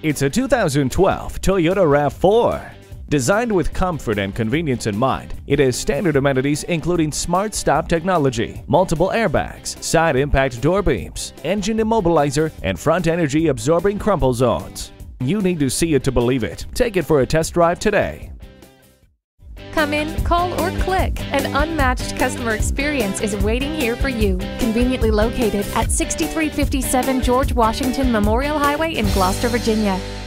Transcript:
It's a 2012 Toyota RAV4. Designed with comfort and convenience in mind, it has standard amenities including smart stop technology, multiple airbags, side impact door beams, engine immobilizer, and front energy absorbing crumple zones. You need to see it to believe it. Take it for a test drive today. Come in, call, or click. An unmatched customer experience is waiting here for you. Conveniently located at 6357 George Washington Memorial Highway in Gloucester, Virginia.